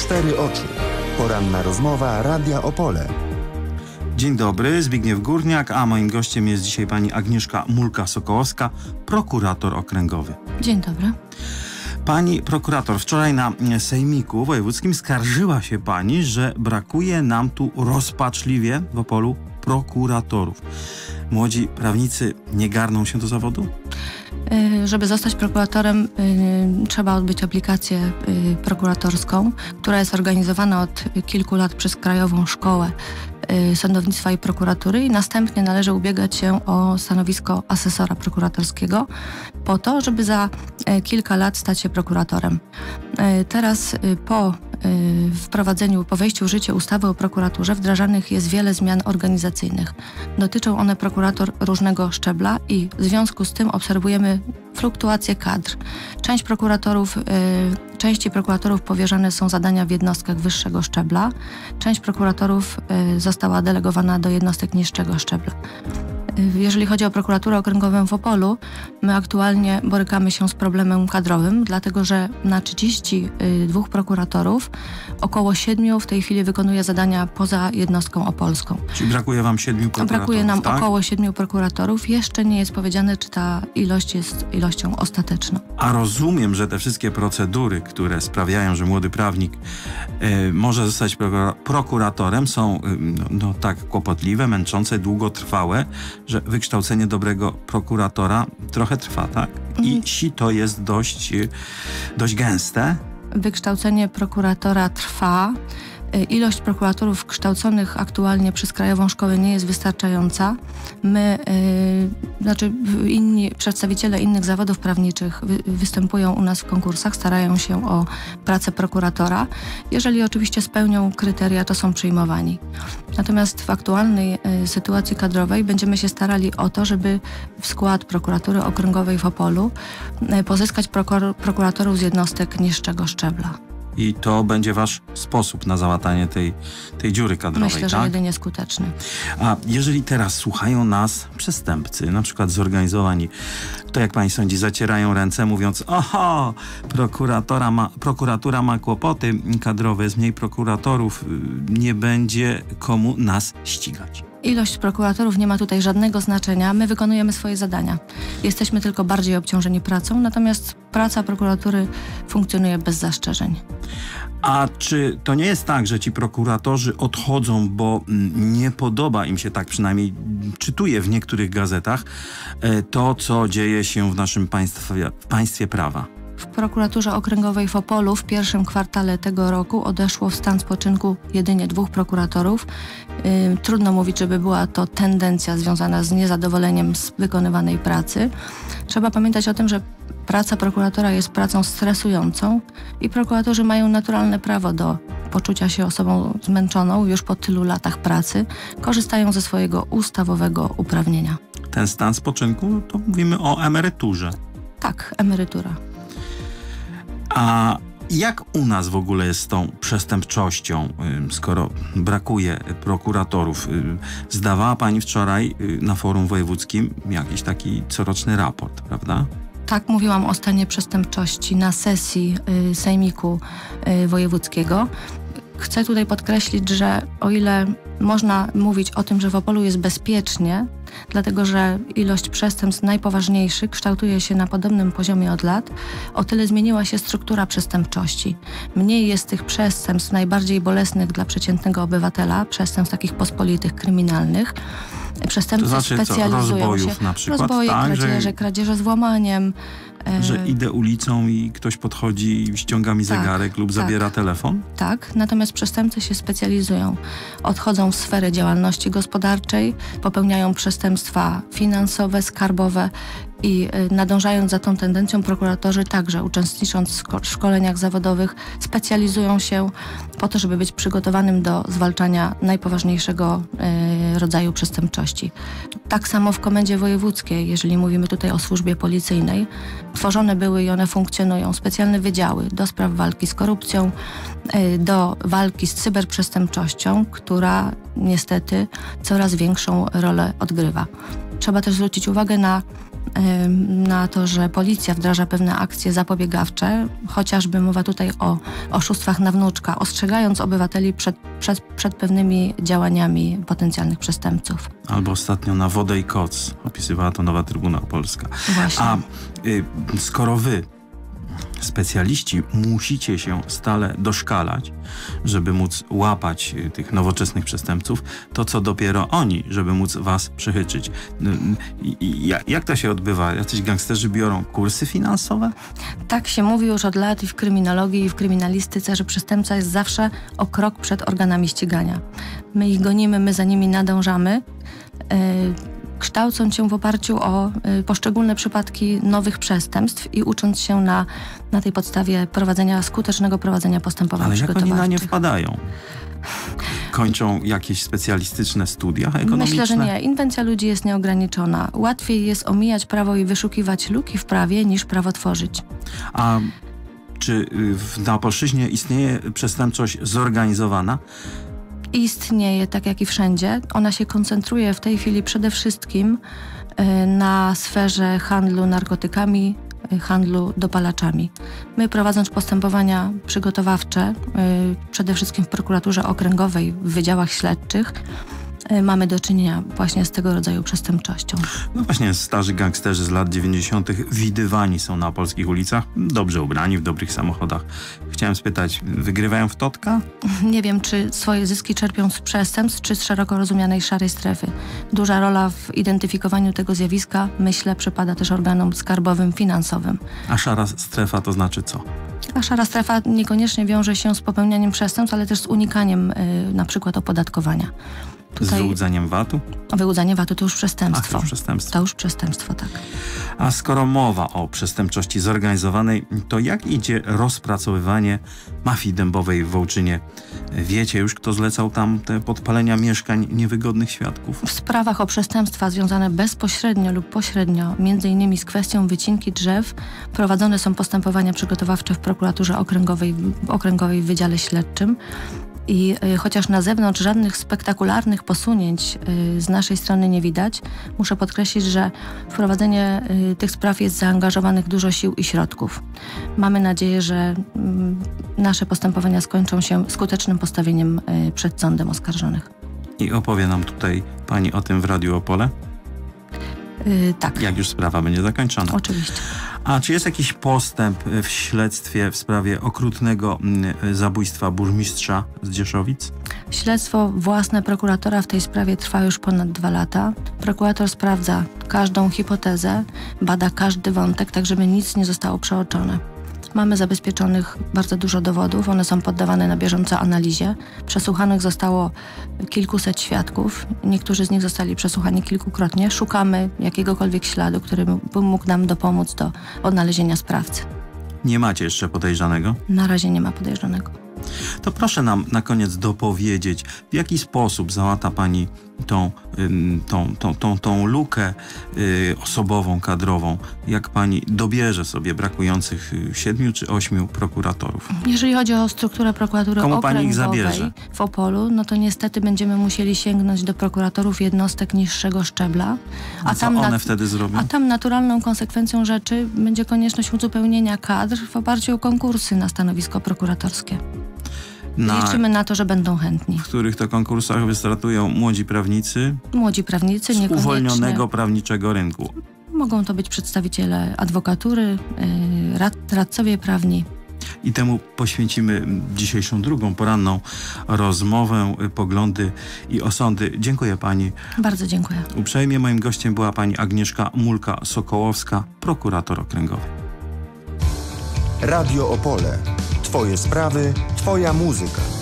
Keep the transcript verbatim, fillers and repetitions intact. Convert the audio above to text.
cztery oczy. Poranna rozmowa Radia Opole. Dzień dobry, Zbigniew Górniak, a moim gościem jest dzisiaj pani Agnieszka Mulka-Sokołowska, prokurator okręgowy. Dzień dobry. Pani prokurator, wczoraj na Sejmiku Wojewódzkim skarżyła się pani, że brakuje nam tu rozpaczliwie w Opolu prokuratorów. Młodzi prawnicy nie garną się do zawodu? Yy, żeby zostać prokuratorem, yy, trzeba odbyć aplikację yy, prokuratorską, która jest organizowana od kilku lat przez Krajową Szkołę yy, Sądownictwa i Prokuratury i następnie należy ubiegać się o stanowisko asesora prokuratorskiego po to, żeby za yy, kilka lat stać się prokuratorem. Yy, teraz yy, po yy, wprowadzeniu, po wejściu w życie ustawy o prokuraturze wdrażanych jest wiele zmian organizacyjnych. Dotyczą one prokurator różnego szczebla i w związku z tym obserwujemy fluktuację kadr. Część prokuratorów, y, części prokuratorów powierzane są zadania w jednostkach wyższego szczebla, część prokuratorów y, została delegowana do jednostek niższego szczebla. Y, jeżeli chodzi o prokuraturę okręgową w Opolu, my aktualnie borykamy się z problemem kadrowym, dlatego że na trzydzieści dwóch prokuratorów około siedmiu w tej chwili wykonuje zadania poza jednostką opolską. Czyli brakuje wam siedmiu prokuratorów, Brakuje nam tak? około siedmiu prokuratorów. Jeszcze nie jest powiedziane, czy ta ilość jest ilością ostateczną. A rozumiem, że te wszystkie procedury, które sprawiają, że młody prawnik y, może zostać prokura prokuratorem, są y, no, no, tak kłopotliwe, męczące, długotrwałe, że wykształcenie dobrego prokuratora trochę trwa, tak? I sito jest dość, y, dość gęste. Wykształcenie prokuratora trwa. Ilość prokuratorów kształconych aktualnie przez Krajową Szkołę nie jest wystarczająca. My, yy, znaczy inni przedstawiciele innych zawodów prawniczych wy, występują u nas w konkursach, starają się o pracę prokuratora. Jeżeli oczywiście spełnią kryteria, to są przyjmowani. Natomiast w aktualnej yy, sytuacji kadrowej będziemy się starali o to, żeby w skład prokuratury okręgowej w Opolu yy, pozyskać prokor, prokuratorów z jednostek niższego szczebla. I to będzie wasz sposób na załatanie tej, tej dziury kadrowej, Myślę, że tak? jedynie skuteczny. A jeżeli teraz słuchają nas przestępcy, na przykład zorganizowani, to jak pani sądzi, zacierają ręce mówiąc: oho, prokuratora ma, prokuratura ma kłopoty kadrowe, jest mniej prokuratorów, nie będzie komu nas ścigać. Ilość prokuratorów nie ma tutaj żadnego znaczenia. My wykonujemy swoje zadania. Jesteśmy tylko bardziej obciążeni pracą, natomiast praca prokuratury funkcjonuje bez zastrzeżeń. A czy to nie jest tak, że ci prokuratorzy odchodzą, bo nie podoba im się, tak przynajmniej czytuję w niektórych gazetach, to, co dzieje się w naszym państwie, w państwie prawa? W prokuraturze okręgowej w Opolu w pierwszym kwartale tego roku odeszło w stan spoczynku jedynie dwóch prokuratorów. Yy, trudno mówić, żeby była to tendencja związana z niezadowoleniem z wykonywanej pracy. Trzeba pamiętać o tym, że praca prokuratora jest pracą stresującą i prokuratorzy mają naturalne prawo do poczucia się osobą zmęczoną już po tylu latach pracy. Korzystają ze swojego ustawowego uprawnienia. Ten stan spoczynku, to mówimy o emeryturze. Tak, emerytura. A jak u nas w ogóle jest z tą przestępczością, skoro brakuje prokuratorów? Zdawała pani wczoraj na forum wojewódzkim jakiś taki coroczny raport, prawda? Tak, mówiłam o stanie przestępczości na sesji y, Sejmiku y, Wojewódzkiego. Chcę tutaj podkreślić, że o ile można mówić o tym, że w Opolu jest bezpiecznie, dlatego że ilość przestępstw najpoważniejszych kształtuje się na podobnym poziomie od lat, o tyle zmieniła się struktura przestępczości. Mniej jest tych przestępstw najbardziej bolesnych dla przeciętnego obywatela, przestępstw takich pospolitych, kryminalnych. Przestępcy to znaczy, specjalizują co, rozbojów się. Na przykład, rozboje, tak, kradzieże, że... kradzieże z włamaniem. Że idę ulicą i ktoś podchodzi i ściąga mi tak, zegarek lub tak, zabiera telefon? Tak, natomiast przestępcy się specjalizują. Odchodzą w sferę działalności gospodarczej, popełniają przestępstwa finansowe, skarbowe i nadążając za tą tendencją prokuratorzy także, uczestnicząc w szkoleniach zawodowych, specjalizują się po to, żeby być przygotowanym do zwalczania najpoważniejszego y, rodzaju przestępczości. Tak samo w Komendzie Wojewódzkiej, jeżeli mówimy tutaj o służbie policyjnej, tworzone były i one funkcjonują specjalne wydziały do spraw walki z korupcją, y, do walki z cyberprzestępczością, która niestety coraz większą rolę odgrywa. Trzeba też zwrócić uwagę na na to, że policja wdraża pewne akcje zapobiegawcze, chociażby mowa tutaj o oszustwach na wnuczka, ostrzegając obywateli przed, przed, przed pewnymi działaniami potencjalnych przestępców. Albo ostatnio na wodę i koc. Opisywała to Nowa Trybuna Polska. Właśnie. A y, skoro wy, specjaliści, musicie się stale doszkalać, żeby móc łapać y, tych nowoczesnych przestępców, to co dopiero oni, żeby móc was przechyczyć. Y, y, y, jak to się odbywa? Jacyś gangsterzy biorą kursy finansowe? Tak się mówi już od lat i w kryminologii, i w kryminalistyce, że przestępca jest zawsze o krok przed organami ścigania. My ich gonimy, my za nimi nadążamy, yy, kształcąc się w oparciu o y, poszczególne przypadki nowych przestępstw i ucząc się na, na tej podstawie prowadzenia, skutecznego prowadzenia postępowań Ale jak przygotowawczych. oni na nie wpadają? Kończą jakieś specjalistyczne studia ekonomiczne? Myślę, że nie. Inwencja ludzi jest nieograniczona. Łatwiej jest omijać prawo i wyszukiwać luki w prawie, niż prawo tworzyć. A czy w, na Opolszczyźnie istnieje przestępczość zorganizowana? Istnieje, tak jak i wszędzie. Ona się koncentruje w tej chwili przede wszystkim y, na sferze handlu narkotykami, y, handlu dopalaczami. My, prowadząc postępowania przygotowawcze, y, przede wszystkim w prokuraturze okręgowej, w wydziałach śledczych, y, mamy do czynienia właśnie z tego rodzaju przestępczością. No właśnie, starzy gangsterzy z lat dziewięćdziesiątych widywani są na polskich ulicach, dobrze ubrani, w dobrych samochodach. Chciałem spytać, wygrywają w totka? Nie wiem, czy swoje zyski czerpią z przestępstw, czy z szeroko rozumianej szarej strefy. Duża rola w identyfikowaniu tego zjawiska, myślę, przypada też organom skarbowym, finansowym. A szara strefa to znaczy co? A szara strefa niekoniecznie wiąże się z popełnianiem przestępstw, ale też z unikaniem y, na przykład opodatkowania. Tutaj... Z wyłudzeniem V A t-u? Wyłudzenie V A t-u to już przestępstwo. Ach, to już przestępstwo. To już przestępstwo, tak. A skoro mowa o przestępczości zorganizowanej, to jak idzie rozpracowywanie mafii dębowej w Wołczynie? Wiecie już, kto zlecał tam te podpalenia mieszkań niewygodnych świadków? W sprawach o przestępstwa związane bezpośrednio lub pośrednio, między innymi z kwestią wycinki drzew, prowadzone są postępowania przygotowawcze w prokuraturze okręgowej, okręgowej w Wydziale Śledczym. I y, chociaż na zewnątrz żadnych spektakularnych posunięć y, z naszej strony nie widać, muszę podkreślić, że w prowadzenie y, tych spraw jest zaangażowanych dużo sił i środków. Mamy nadzieję, że y, nasze postępowania skończą się skutecznym postawieniem y, przed sądem oskarżonych. I opowie nam tutaj pani o tym w Radiu Opole? Yy, tak. Jak już sprawa będzie zakończona. Oczywiście. A czy jest jakiś postęp w śledztwie w sprawie okrutnego y, zabójstwa burmistrza z Dzieszowic? Śledztwo własne prokuratora w tej sprawie trwa już ponad dwa lata. Prokurator sprawdza każdą hipotezę, bada każdy wątek, tak żeby nic nie zostało przeoczone. Mamy zabezpieczonych bardzo dużo dowodów, one są poddawane na bieżąco analizie. Przesłuchanych zostało kilkuset świadków, niektórzy z nich zostali przesłuchani kilkukrotnie. Szukamy jakiegokolwiek śladu, który by mógł nam dopomóc do odnalezienia sprawcy. Nie macie jeszcze podejrzanego? Na razie nie ma podejrzanego. To proszę nam na koniec dopowiedzieć, w jaki sposób załata pani tą, tą, tą, tą, tą lukę y, osobową, kadrową, jak pani dobierze sobie brakujących siedmiu czy ośmiu prokuratorów? Jeżeli chodzi o strukturę prokuratury Komu pani ich okręgowej zabierze? w Opolu, no to niestety będziemy musieli sięgnąć do prokuratorów jednostek niższego szczebla. A, a co tam one na, wtedy zrobią? A tam naturalną konsekwencją rzeczy będzie konieczność uzupełnienia kadr w oparciu o konkursy na stanowisko prokuratorskie. Na, Liczymy na to, że będą chętni. W których to konkursach wystartują młodzi prawnicy? Młodzi prawnicy, z niekoniecznie. uwolnionego prawniczego rynku. Mogą to być przedstawiciele adwokatury, yy, rad, radcowie prawni. I temu poświęcimy dzisiejszą drugą poranną rozmowę, poglądy i osądy. Dziękuję pani. Bardzo dziękuję. Uprzejmie moim gościem była pani Agnieszka Mulka-Sokołowska, prokurator okręgowy. Radio Opole. Twoje sprawy, twoja muzyka.